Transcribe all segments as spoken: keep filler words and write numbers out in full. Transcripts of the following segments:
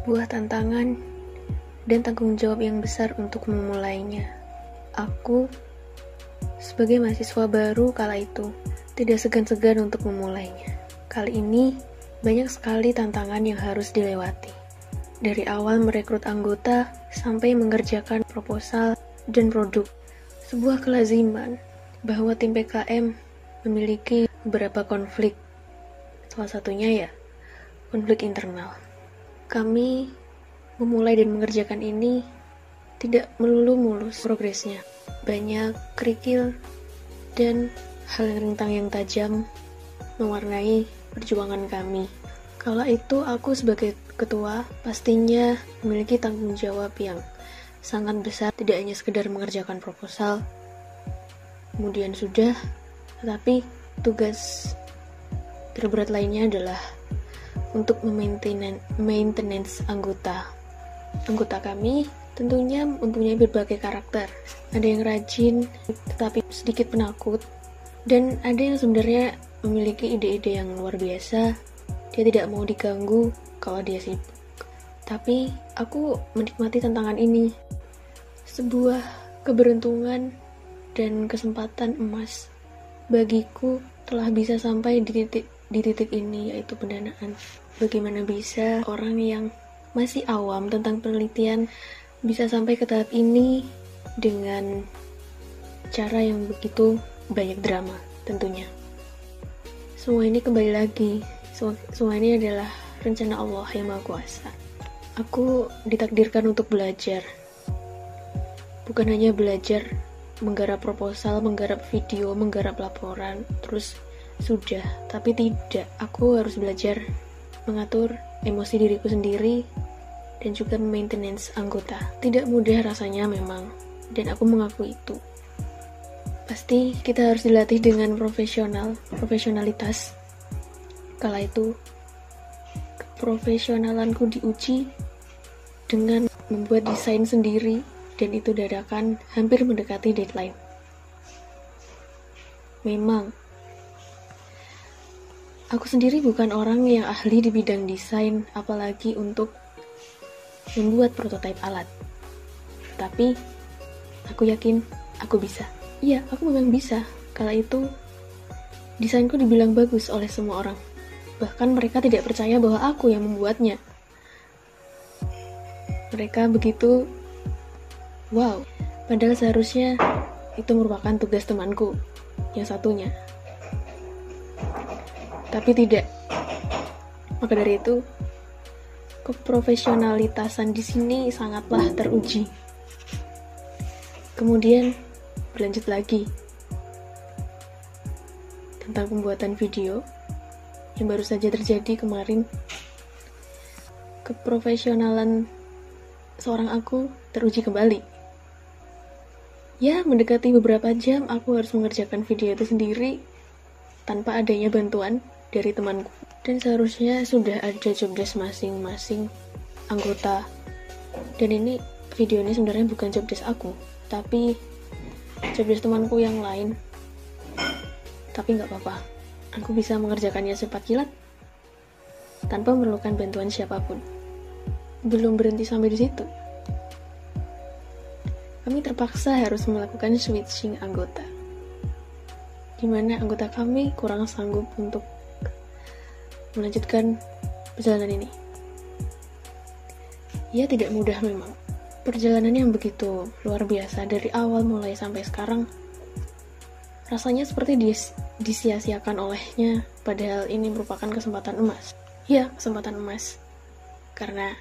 sebuah tantangan dan tanggung jawab yang besar untuk memulainya. Aku, sebagai mahasiswa baru kala itu, tidak segan-segan untuk memulainya. Kali ini, banyak sekali tantangan yang harus dilewati. Dari awal merekrut anggota, sampai mengerjakan proposal dan produk. Sebuah kelaziman bahwa tim P K M memiliki beberapa konflik. Salah satunya ya, konflik internal. Kami memulai dan mengerjakan ini tidak melulu mulus progresnya. Banyak kerikil dan hal yang rintang yang tajam mewarnai perjuangan kami. Kala itu aku sebagai ketua pastinya memiliki tanggung jawab yang sangat besar, tidak hanya sekedar mengerjakan proposal kemudian sudah, tetapi tugas terberat lainnya adalah untuk memaintenance maintenance anggota. Anggota kami tentunya mempunyai berbagai karakter. Ada yang rajin, tetapi sedikit penakut. Dan ada yang sebenarnya memiliki ide-ide yang luar biasa. Dia tidak mau diganggu kalau dia sibuk. Tapi aku menikmati tantangan ini. Sebuah keberuntungan dan kesempatan emas bagiku telah bisa sampai di titik di titik ini, yaitu pendanaan. Bagaimana bisa orang yang masih awam tentang penelitian bisa sampai ke tahap ini dengan cara yang begitu banyak drama tentunya. Semua ini kembali lagi, semua, semua ini adalah rencana Allah yang Maha Kuasa. Aku ditakdirkan untuk belajar. Bukan hanya belajar menggarap proposal, menggarap video, menggarap laporan, terus sudah, tapi tidak. Aku harus belajar mengatur emosi diriku sendiri dan juga maintenance anggota. Tidak mudah rasanya memang, dan aku mengaku itu. Pasti kita harus dilatih dengan profesional, profesionalitas. Kala itu, keprofesionalanku diuji dengan membuat desain sendiri, dan itu dadakan hampir mendekati deadline. Memang, aku sendiri bukan orang yang ahli di bidang desain, apalagi untuk membuat prototipe alat. Tapi, aku yakin aku bisa. Iya, aku memang bisa. Kala itu, desainku dibilang bagus oleh semua orang. Bahkan mereka tidak percaya bahwa aku yang membuatnya. Mereka begitu, wow, padahal seharusnya itu merupakan tugas temanku yang satunya. Tapi tidak. Maka dari itu, keprofesionalitasan di sini sangatlah teruji. Kemudian berlanjut lagi tentang pembuatan video yang baru saja terjadi kemarin. Keprofesionalan seorang aku teruji kembali. Ya, mendekati beberapa jam aku harus mengerjakan video itu sendiri tanpa adanya bantuan dari temanku. Dan seharusnya sudah ada jobdesk masing-masing anggota. Dan ini video ini sebenarnya bukan jobdesk aku, tapi jobdesk temanku yang lain. Tapi nggak apa-apa, aku bisa mengerjakannya cepat kilat tanpa memerlukan bantuan siapapun. Belum berhenti sampai di situ. Kami terpaksa harus melakukan switching anggota, di mana anggota kami kurang sanggup untuk melanjutkan perjalanan ini. Ya, tidak mudah memang. Perjalanan yang begitu luar biasa dari awal mulai sampai sekarang. Rasanya seperti dis- disia-siakan olehnya, padahal ini merupakan kesempatan emas. Ya, kesempatan emas. Karena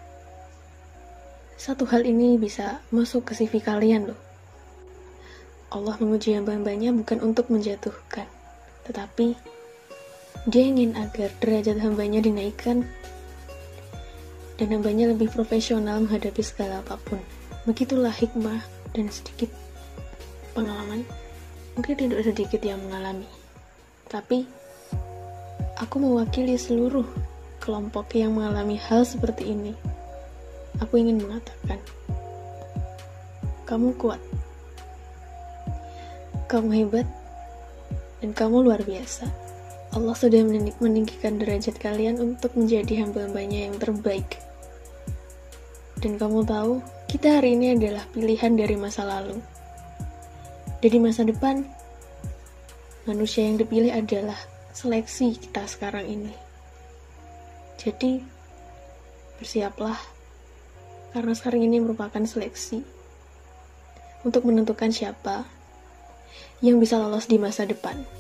satu hal ini bisa masuk ke C V kalian loh. Allah menguji hamba-hambanya bukan untuk menjatuhkan, tetapi Dia ingin agar derajat hambanya dinaikkan dan hambanya lebih profesional menghadapi segala apapun. Begitulah hikmah dan sedikit pengalaman. Mungkin tidak sedikit yang mengalami, tapi aku mewakili seluruh kelompok yang mengalami hal seperti ini. Aku ingin mengatakan, kamu kuat, kamu hebat, dan kamu luar biasa. Allah sudah meninggikan derajat kalian untuk menjadi hamba-hambanya yang terbaik. Dan kamu tahu, kita hari ini adalah pilihan dari masa lalu. Dan di masa depan, manusia yang dipilih adalah seleksi kita sekarang ini. Jadi, bersiaplah, karena sekarang ini merupakan seleksi untuk menentukan siapa yang bisa lolos di masa depan.